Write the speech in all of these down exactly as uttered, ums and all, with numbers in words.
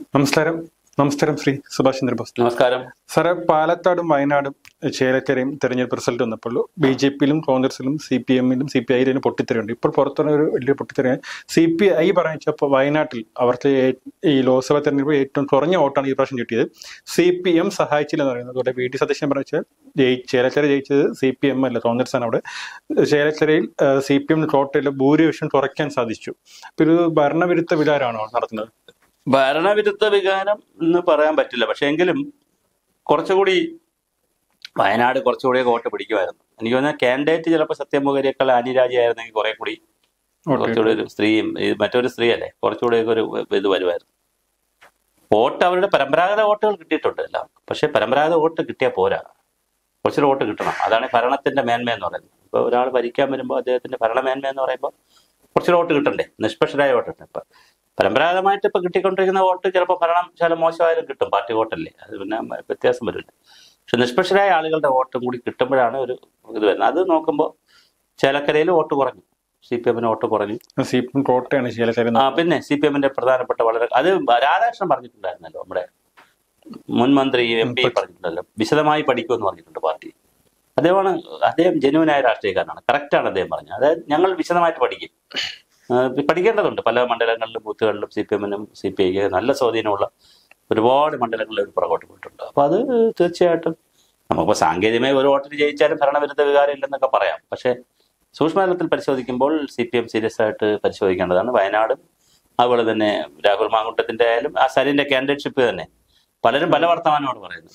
നമസ്കാരം. നമസ്കാരം ശ്രീ സുഭാഷ് ചന്ദ്രബോസ്. നമസ്കാരം സാറേ, പാലക്കാടും വയനാടും ചേലക്കരയും തെരഞ്ഞെടുപ്പ് റിസൾട്ട് വന്നപ്പോൾ ബി ജെ പിയിലും കോൺഗ്രസിലും സി പി എമ്മിലും സി പി ഐയിലും പൊട്ടിത്തെറിയുണ്ട്. ഇപ്പോൾ പുറത്തുള്ള ഒരു വലിയ പൊട്ടിത്തെറിയാണ് സി പി ഐ പറഞ്ഞപ്പോൾ വയനാട്ടിൽ അവർക്ക് ഈ ലോക്സഭാ തെരഞ്ഞെടുപ്പ് ഏറ്റവും കുറഞ്ഞ വോട്ടാണ് ഈ പ്രാവശ്യം കിട്ടിയത്. സി പി എം സഹായിച്ചില്ല എന്ന് പറയുന്നത്. അതോടെ വി ഡി സതീശൻ പറഞ്ഞാൽ ജയി ചേലക്കര ജയിച്ചത് സി പി എം അല്ല, കോൺഗ്രസ് ആണ്. അവിടെ ചേലക്കരയിൽ സി പി എമ്മിന് ടോട്ടൽ ഭൂരിപക്ഷം കുറയ്ക്കാൻ സാധിച്ചു. ഇപ്പൊ ഒരു ഭരണവിരുദ്ധ വികാരമാണോ നടത്തുന്നത്? ഭരണവിരുദ്ധ വികാരം എന്ന് പറയാൻ പറ്റില്ല. പക്ഷെ എങ്കിലും കുറച്ചുകൂടി വയനാട് കുറച്ചുകൂടി വോട്ട് പിടിക്കുമായിരുന്നു. എനിക്ക് തോന്നുന്ന കാൻഡിഡേറ്റ് ചിലപ്പോൾ സത്യമൊഗേരിയേക്കാൾ അനിരാജയായിരുന്നെങ്കിൽ കുറെ കൂടി കുറച്ചുകൂടി ഒരു സ്ത്രീയും മറ്റൊരു സ്ത്രീ അല്ലേ, കുറച്ചുകൂടി ഒരു ഇത് വരുമായിരുന്നു. വോട്ട് അവരുടെ പരമ്പരാഗത വോട്ടുകൾ കിട്ടിയിട്ടുണ്ട് എല്ലാവർക്കും. പക്ഷെ പരമ്പരാഗത വോട്ട് കിട്ടിയാൽ പോരാ, കുറച്ചൊരു വോട്ട് കിട്ടണം. അതാണ് ഭരണത്തിന്റെ മേന്മ എന്ന് പറയുന്നത്. ഇപ്പൊ ഒരാൾ ഭരിക്കാൻ വരുമ്പോൾ അദ്ദേഹത്തിന്റെ ഭരണമേന്മ എന്ന് പറയുമ്പോൾ കുറച്ചൊരു വോട്ട് കിട്ടണ്ടേ, നിഷ്പക്ഷരായ വോട്ട് കിട്ടണം. ഇപ്പൊ പരമ്പരാഗതമായിട്ട് ഇപ്പൊ കിട്ടിക്കൊണ്ടിരിക്കുന്ന വോട്ട് ചിലപ്പോൾ ഭരണം ചില മോശമായാലും കിട്ടും, പാർട്ടി വോട്ടല്ലേ, അത് പിന്നെ വ്യത്യാസം വരില്ല. പക്ഷെ നിഷ്പക്ഷരായ ആളുകളുടെ വോട്ടും കൂടി കിട്ടുമ്പോഴാണ് ഒരു ഇത് വരുന്നത്. അത് നോക്കുമ്പോൾ ചേലക്കരയിൽ വോട്ട് കുറഞ്ഞു, സി പി എമ്മിന് വോട്ട് കുറഞ്ഞു. സി പി എം കോട്ടയാണ് ചേലക്കര. ആ പിന്നെ സി പി എമ്മിന്റെ പ്രധാനപ്പെട്ട വളരെ അത് രാധാകൃഷ്ണൻ പറഞ്ഞിട്ടുണ്ടായിരുന്നല്ലോ, നമ്മുടെ മുൻ മന്ത്രി എം പി പറഞ്ഞിട്ടുണ്ടല്ലോ, വിശദമായി പഠിക്കുമെന്ന് പറഞ്ഞിട്ടുണ്ട് പാർട്ടി. അദ്ദേഹമാണ് അദ്ദേഹം ജെന്യുവനായ രാഷ്ട്രീയക്കാരനാണ്, കറക്റ്റാണ് അദ്ദേഹം പറഞ്ഞത്. അതായത് ഞങ്ങൾ വിശദമായിട്ട് പഠിക്കും, പഠിക്കേണ്ടതുണ്ട്. പല മണ്ഡലങ്ങളിലും ബൂത്തുകളിലും സി പി എമ്മിനും സി പി ഐക്ക് നല്ല സ്വാധീനമുള്ള ഒരുപാട് മണ്ഡലങ്ങളിൽ ഒരു പുറകോട്ട് പോയിട്ടുണ്ട്. അപ്പൊ അത് തീർച്ചയായിട്ടും നമുക്കിപ്പോൾ സാങ്കേതികമായി ഒരു വോട്ടിന് ജയിച്ചാലും ഭരണവിരുദ്ധ വികാരം ഇല്ലെന്നൊക്കെ പറയാം. പക്ഷെ സൂക്ഷ്മതലത്തിൽ പരിശോധിക്കുമ്പോൾ സി പി എം സീരിയസ് ആയിട്ട് പരിശോധിക്കേണ്ടതാണ്. വയനാടും അതുപോലെ തന്നെ രാഹുൽ മാങ്കുട്ടത്തിന്റെ ആയാലും ആ സരിന്റെ കാൻഡിഡേറ്റ്ഷിപ്പ് തന്നെ പലരും പല വർത്തമാനമാണ് പറയുന്നത്.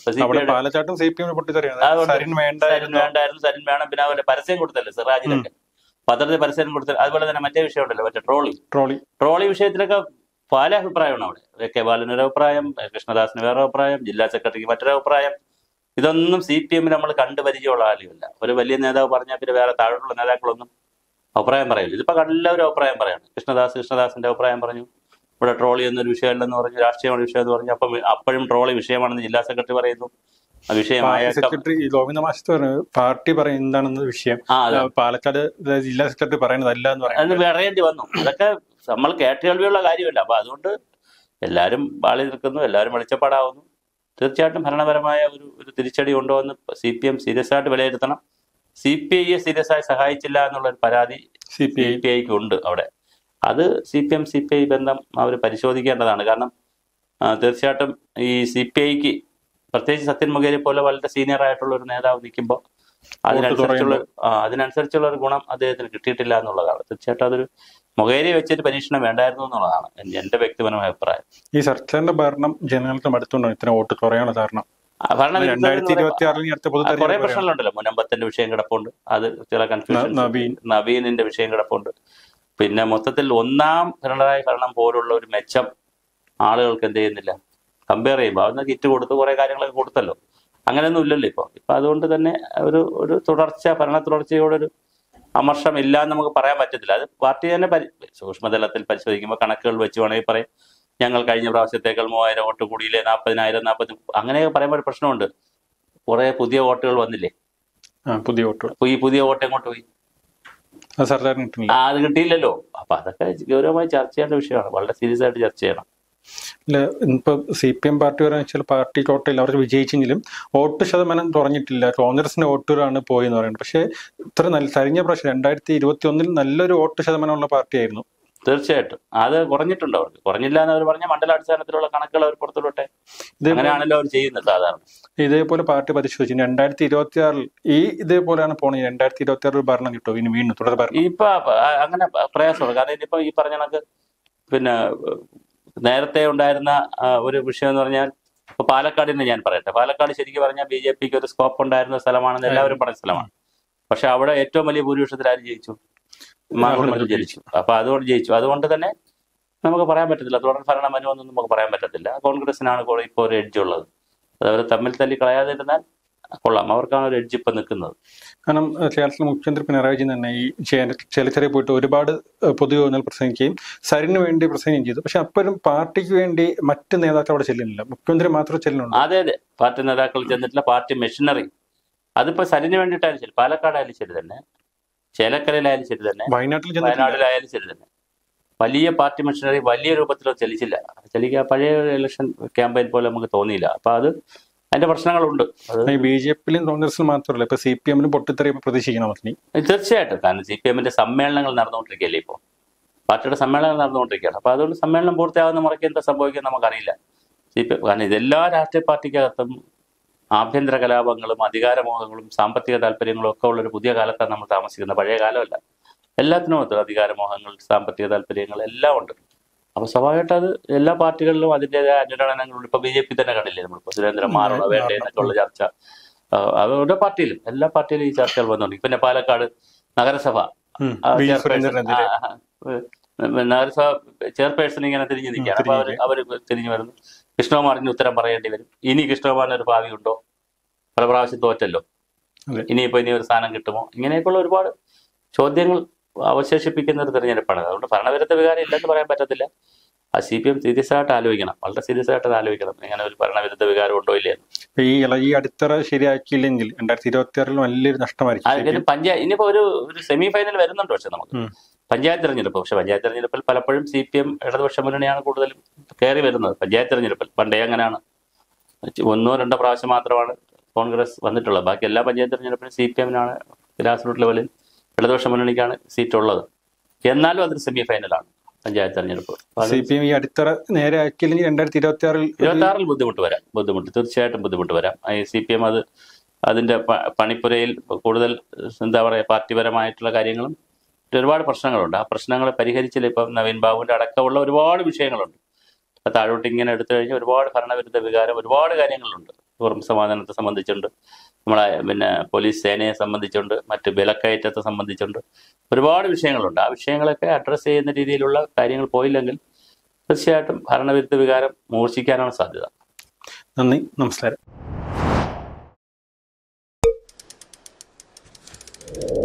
സരിൻ വേണ്ടായിരുന്നു, സരിൻ വേണം. പിന്നെ അതുപോലെ പരസ്യം കൊടുത്തല്ലേ സിറാജിലൊക്കെ, പത്രത്തിൽ പരസ്യം കൊടുത്തത്. അതുപോലെ തന്നെ മറ്റേ വിഷയം ഉണ്ടല്ലോ, മറ്റേ ട്രോളി ട്രോളി ട്രോളി വിഷയത്തിലൊക്കെ പല അഭിപ്രായമാണ് അവിടെ. എ കെ ബാലനൊരു അഭിപ്രായം, കൃഷ്ണദാസിന് വേറെ അഭിപ്രായം, ജില്ലാ സെക്രട്ടറിക്ക് മറ്റൊരു അഭിപ്രായം. ഇതൊന്നും സി പി എമ്മിൽ നമ്മൾ കണ്ടു പരിചയമുള്ള ആരുമില്ല. ഒരു വലിയ നേതാവ് പറഞ്ഞാൽ പിന്നെ വേറെ താഴോട്ടുള്ള നേതാക്കളൊന്നും അഭിപ്രായം പറയില്ല. ഇതിപ്പോ എല്ലാവരും അഭിപ്രായം പറയാണ്. കൃഷ്ണദാസ് കൃഷ്ണദാസിന്റെ അഭിപ്രായം പറഞ്ഞു, ഇവിടെ ട്രോളി എന്നൊരു വിഷയമല്ലെന്ന് പറഞ്ഞു, രാഷ്ട്രീയമാണ് വിഷയം എന്ന് പറഞ്ഞു. അപ്പം അപ്പോഴും ട്രോളി വിഷയമാണെന്ന് ജില്ലാ സെക്രട്ടറി പറയുന്നു. സെക്രട്ടറി ഗോവിന്ദ മാസ്റ്റർ പറഞ്ഞു പാർട്ടി പറയുന്നത് എന്താണെന്ന് വിഷയം, പാലക്കാട് ജില്ലാ സെക്രട്ടറി പറയുന്നതല്ല എന്ന് പറയുന്നത് പറയേണ്ടി വന്നു. അതൊക്കെ നമ്മൾ കേട്ടുകേൾവിയുള്ള കാര്യമല്ല. അപ്പൊ അതുകൊണ്ട് എല്ലാവരും വാളി നിൽക്കുന്നു, എല്ലാവരും വെളിച്ചപ്പാടാവുന്നു. തീർച്ചയായിട്ടും ഭരണപരമായ ഒരു ഒരു തിരിച്ചടി കൊണ്ടുവന്ന് സി പി എം സീരിയസ് ആയിട്ട് വിലയിരുത്തണം. സി പി ഐയെ സീരിയസ് ആയി സഹായിച്ചില്ല എന്നുള്ളൊരു പരാതി സി പി ഐ പി ഐക്ക് ഉണ്ട് അവിടെ. അത് C P M C P I ബന്ധം അവർ പരിശോധിക്കേണ്ടതാണ്. കാരണം തീർച്ചയായിട്ടും ഈ സി പി ഐക്ക് പ്രത്യേകിച്ച് സത്യൻ മൊഗേരി പോലെ വളരെ സീനിയർ ആയിട്ടുള്ള ഒരു നേതാവ് നിൽക്കുമ്പോൾ അതിനനുസരിച്ചുള്ള അതിനനുസരിച്ചുള്ള ഒരു ഗുണം അദ്ദേഹത്തിന് കിട്ടിയിട്ടില്ല എന്നുള്ളതാണ്. തീർച്ചയായിട്ടും അതൊരു മൊഗേരി വെച്ചൊരു പരീക്ഷണം വേണ്ടായിരുന്നു എന്നുള്ളതാണ് എന്റെ വ്യക്തിപരമായ അഭിപ്രായം. ഈ സർക്കാരിന്റെ ഭരണം ജനങ്ങൾക്ക് മടുത്തുകൊണ്ടാണ് ഇത്ര വോട്ട് കുറയാനുള്ള കാരണം. കുറെ പ്രശ്നങ്ങളുണ്ടല്ലോ. മുനമ്പത്തിന്റെ വിഷയം കിടപ്പുണ്ട്, അത് ചില കൺഫ്യൂഷൻ. നവീനിന്റെ വിഷയം കിടപ്പുണ്ട്. പിന്നെ മൊത്തത്തിൽ ഒന്നാം പിണറായി ഭരണം പോലുള്ള ഒരു മെച്ചം ആളുകൾക്ക് എന്ത് ചെയ്യുന്നില്ല, കമ്പയർ ചെയ്യുമ്പോൾ അന്ന് കിറ്റ് കൊടുത്ത് കുറെ കാര്യങ്ങളൊക്കെ കൊടുത്തല്ലോ. അങ്ങനെയൊന്നും ഇല്ലല്ലോ ഇപ്പൊ. ഇപ്പൊ അതുകൊണ്ട് തന്നെ ഒരു ഒരു തുടർച്ച, ഭരണ തുടർച്ചയോടൊരു അമർഷം ഇല്ല എന്ന് നമുക്ക് പറയാൻ പറ്റത്തില്ല. അത് പാർട്ടി തന്നെ പരി സൂക്ഷ്മതലത്തിൽ പരിശോധിക്കുമ്പോൾ കണക്കുകൾ വെച്ച് വേണമെങ്കിൽ പറയും ഞങ്ങൾ കഴിഞ്ഞ പ്രാവശ്യത്തേക്കാൾ മൂവായിരം വോട്ട് കൂടിയില്ലേ, നാൽപ്പതിനായിരം നാൽപ്പത്തി അങ്ങനെയൊക്കെ പറയുമ്പോൾ ഒരു പ്രശ്നമുണ്ട്. കുറെ പുതിയ വോട്ടുകൾ വന്നില്ലേ, പുതിയ വോട്ടുകൾ. ഈ പുതിയ വോട്ട് എങ്ങോട്ട് പോയി? ആ അത് കിട്ടിയില്ലല്ലോ. അപ്പൊ അതൊക്കെ ഗൗരവമായി ചർച്ച ചെയ്യേണ്ട വിഷയമാണ്, വളരെ സീരിയസ് ആയിട്ട് ചർച്ച ചെയ്യണം. ഇല്ല, ഇപ്പൊ സി പി എം പാർട്ടി പറയാന്ന് വെച്ചാൽ പാർട്ടി ടോട്ടൽ അവർക്ക് വിജയിച്ചെങ്കിലും വോട്ട് ശതമാനം കുറഞ്ഞിട്ടില്ല. കോൺഗ്രസിന്റെ വോട്ടുകളാണ് പോയെന്ന് പറയുന്നത്. പക്ഷെ ഇത്ര നല്ല കഴിഞ്ഞ പ്രാവശ്യം രണ്ടായിരത്തി ഇരുപത്തി ഒന്നിൽ നല്ലൊരു വോട്ട് ശതമാനമുള്ള പാർട്ടിയായിരുന്നു. തീർച്ചയായിട്ടും അത് കുറഞ്ഞിട്ടുണ്ട്. അവർക്ക് കുറഞ്ഞില്ല എന്ന് അവർ പറഞ്ഞ മണ്ഡലാടിസ്ഥാനത്തിലുള്ള കണക്കുകൾ അവർ പുറത്തുവിട്ടെ. അങ്ങനെയാണല്ലോ അവർ ചെയ്യുന്നത് സാധാരണ. ഇതേപോലെ പാർട്ടി പരിശോധിച്ചു രണ്ടായിരത്തി ഇരുപത്തി ആറിൽ ഈ ഇതേപോലെയാണ് പോണത്. രണ്ടായിരത്തി ഇരുപത്തി ആറിൽ ഭരണം കിട്ടും ഇനി വീണ്ടും തുടർ ഭരണം. ഇപ്പൊ അങ്ങനെ പ്രയാസമുണ്ട്. കാരണം ഇനിയിപ്പോ ഈ പറഞ്ഞ കണക്ക് പിന്നെ നേരത്തെ ഉണ്ടായിരുന്ന ഒരു വിഷയം എന്ന് പറഞ്ഞാൽ ഇപ്പൊ പാലക്കാടിന് ഞാൻ പറയട്ടെ, പാലക്കാട് ശരിക്കും പറഞ്ഞാൽ ബി ജെ പിക്ക് ഒരു സ്കോപ്പ് ഉണ്ടായിരുന്ന സ്ഥലമാണെന്ന് എല്ലാവരും പറഞ്ഞ സ്ഥലമാണ്. പക്ഷെ അവിടെ ഏറ്റവും വലിയ ഭൂരിപക്ഷത്തിൽ ആര് ജയിച്ചു? മാങ്കുട്ടത്തിൽ ജയിച്ചു. അപ്പൊ അതുകൊണ്ട് ജയിച്ചു. അതുകൊണ്ട് തന്നെ നമുക്ക് പറയാൻ പറ്റത്തില്ല തുടർ ഭരണം വരുമെന്ന് നമുക്ക് പറയാൻ പറ്റത്തില്ല. കോൺഗ്രസിനാണ് ഇപ്പോൾ ഒരു എഡ്ജ് ഉള്ളത്. അത് അവർ തമ്മിൽ തല്ലി കളയാതിരുന്നാൽ കൊള്ളാം, അവർക്കാണ് ഒരു എഡ്ജ് ഇപ്പം നിൽക്കുന്നത്. കാരണം കേരളത്തിലെ മുഖ്യമന്ത്രി പിണറായി വിജയൻ തന്നെ ഈ ചേലക്കരയിൽ പോയിട്ട് ഒരുപാട് പൊതുയോഗങ്ങൾ പ്രസംഗിക്കുകയും സരിന് വേണ്ടി പ്രസംഗം ചെയ്തു. പക്ഷെ അപ്പോഴും പാർട്ടിക്ക് വേണ്ടി മറ്റ് നേതാക്കൾ അവിടെ ചെല്ലുന്നില്ല, മുഖ്യമന്ത്രി മാത്രമേ ചെല്ലുന്നുള്ളൂ. അതെ അതെ, പാർട്ടി നേതാക്കൾ ചെന്നിട്ടില്ല. പാർട്ടി മെഷീനറി അതിപ്പോ സരിന് വേണ്ടിയിട്ടായാലും ശരി, പാലക്കാടായാലും ശരി തന്നെ, ചേലക്കരയിലായാലും ശരി തന്നെ, വയനാട്ടിൽ വയനാട്ടിലായാലും ശരി തന്നെ, വലിയ പാർട്ടി മെഷീനറി വലിയ രൂപത്തിലോ ചലിച്ചില്ല. ചലിക്കുക പഴയ ഇലക്ഷൻ ക്യാമ്പയിൻ പോലെ നമുക്ക് തോന്നിയില്ല. അപ്പൊ അത് അതിന്റെ പ്രശ്നങ്ങളുണ്ട്. അത് ബി ജെ പിയിലും കോൺഗ്രസിലും മാത്രമല്ല, ഇപ്പൊ സി പി എമ്മിലും പൊട്ടിത്തെറി പ്രതീക്ഷിക്കണം. തീർച്ചയായിട്ടും. കാരണം സി പി എമ്മിന്റെ സമ്മേളനങ്ങൾ നടന്നുകൊണ്ടിരിക്കുകയല്ലേ ഇപ്പോൾ, പാർട്ടിയുടെ സമ്മേളനം നടന്നുകൊണ്ടിരിക്കുകയാണ്. അപ്പൊ അതുകൊണ്ട് സമ്മേളനം പൂർത്തിയാകുന്ന മുറയ്ക്ക് എന്താ സംഭവിക്കുക നമുക്കറിയില്ല. സി പി എം കാരണം ഇതെല്ലാ രാഷ്ട്രീയ പാർട്ടിക്കകത്തും ആഭ്യന്തര കലാപങ്ങളും അധികാരമോഹങ്ങളും സാമ്പത്തിക താല്പര്യങ്ങളും ഒക്കെ ഉള്ളൊരു പുതിയ കാലത്താണ് നമ്മൾ താമസിക്കുന്നത്. പഴയ കാലമല്ല. എല്ലാത്തിനും ഉണ്ട് അധികാരമോഹങ്ങൾ, സാമ്പത്തിക താല്പര്യങ്ങൾ എല്ലാം ഉണ്ട്. അപ്പൊ സ്വാഭാവികമായിട്ട് അത് എല്ലാ പാർട്ടികളിലും അതിൻ്റെതായ അനുരണനങ്ങളുണ്ട്. ഇപ്പൊ ബി ജെ പി തന്നെ കണ്ടില്ലേ, നമ്മളിപ്പോ സുരേന്ദ്രൻ മാറണോ വേണ്ടേ എന്നൊക്കെ ഉള്ള ചർച്ച അവരുടെ പാർട്ടിയിലും എല്ലാ പാർട്ടിയിലും ഈ ചർച്ചകൾ വന്നുകൊണ്ട്. പിന്നെ പാലക്കാട് നഗരസഭ നഗരസഭ ചെയർപേഴ്സൺ ഇങ്ങനെ തിരിഞ്ഞു നിൽക്കുകയാണ്. അപ്പൊ അവര് അവര് തിരിഞ്ഞു വരുന്നു, കൃഷ്ണകുമാറിന് ഉത്തരം പറയേണ്ടി വരും. ഇനി കൃഷ്ണകുമാറിന് ഒരു ഭാവി ഉണ്ടോ? പല പ്രാവശ്യം തോറ്റല്ലോ, ഇനിയിപ്പോ ഇനി ഒരു സ്ഥാനം കിട്ടുമോ? ഇങ്ങനെയൊക്കെയുള്ള ഒരുപാട് ചോദ്യങ്ങൾ അവശേഷിപ്പിക്കുന്ന ഒരു തെരഞ്ഞെടുപ്പാണ്. അതുകൊണ്ട് ഭരണവിരുദ്ധ വികാരം ഇല്ലെന്ന് പറയാൻ പറ്റത്തില്ല. ആ സി പി എം സീരിയസ് ആയിട്ട് ആലോചിക്കണം, വളരെ സീരിയസ് ആയിട്ട് അത് ആലോചിക്കണം, ഇങ്ങനെ ഒരു ഭരണവിരുദ്ധ വികാരം ഉണ്ടോ ഇല്ലേ. ഈ ഈ അടിത്തറ ശരിയാക്കിയില്ലെങ്കിൽ രണ്ടായിരത്തി ഇരുപത്തി ആറിൽ വലിയൊരു നഷ്ടമായിരിക്കും. പഞ്ചായത്ത് ഇനിയിപ്പോ ഒരു ഒരു സെമി ഫൈനൽ വരുന്നുണ്ട്. പക്ഷെ നമുക്ക് പഞ്ചായത്ത് തെരഞ്ഞെടുപ്പ്, പക്ഷെ പഞ്ചായത്ത് തെരഞ്ഞെടുപ്പിൽ പലപ്പോഴും സി പി എം ഇടതുപക്ഷ മുന്നണിയാണ് കൂടുതലും കയറി വരുന്നത്. പഞ്ചായത്ത് തെരഞ്ഞെടുപ്പിൽ പണ്ടേ അങ്ങനെയാണ്. ഒന്നോ രണ്ടോ പ്രാവശ്യം മാത്രമാണ് കോൺഗ്രസ് വന്നിട്ടുള്ളത്. ബാക്കി എല്ലാ പഞ്ചായത്ത് തെരഞ്ഞെടുപ്പിലും സി പി എമ്മിനാണ് ഗ്രാസ് റൂട്ട് ലെവലിൽ ഇടതുപക്ഷ മുന്നണിക്കാണ് സീറ്റ് ഉള്ളത്. എന്നാലും അതൊരു സെമി ഫൈനലാണ് പഞ്ചായത്ത് തെരഞ്ഞെടുപ്പ്. സി പി എം ഈ അടിത്തറ നേരെ ആക്കിയില്ലെങ്കിൽ രണ്ടായിരത്തി ഇരുപത്തി ആറിൽ ഇരുപത്തി ആറിൽ ബുദ്ധിമുട്ട് വരാം. ബുദ്ധിമുട്ട് തീർച്ചയായിട്ടും ബുദ്ധിമുട്ട് വരാം. ഈ സി പി എം അത് അതിന്റെ പണിപ്പുരയിൽ കൂടുതൽ എന്താ പറയുക പാർട്ടിപരമായിട്ടുള്ള കാര്യങ്ങളും ഒരുപാട് പ്രശ്നങ്ങളുണ്ട്. ആ പ്രശ്നങ്ങൾ പരിഹരിച്ചില്ല. ഇപ്പം നവീൻ ബാബുവിന്റെ അടക്കമുള്ള ഒരുപാട് വിഷയങ്ങളുണ്ട്. താഴോട്ട് ഇങ്ങനെ എടുത്തു കഴിഞ്ഞാൽ ഒരുപാട് ഭരണവിരുദ്ധ വികാരം ഒരുപാട് കാര്യങ്ങളുണ്ട്. തുറം സമാധാനത്തെ സംബന്ധിച്ചുണ്ട്, നമ്മളെ പിന്നെ പോലീസ് സേനയെ സംബന്ധിച്ചുണ്ട്, മറ്റ് വിലക്കയറ്റത്തെ സംബന്ധിച്ചുണ്ട്, ഒരുപാട് വിഷയങ്ങളുണ്ട്. ആ വിഷയങ്ങളൊക്കെ അഡ്രസ്സ് ചെയ്യുന്ന രീതിയിലുള്ള കാര്യങ്ങൾ പോയില്ലെങ്കിൽ തീർച്ചയായിട്ടും ഭരണവിരുദ്ധ വികാരം മൂർച്ഛിക്കാനാണ് സാധ്യത. നന്ദി, നമസ്കാരം.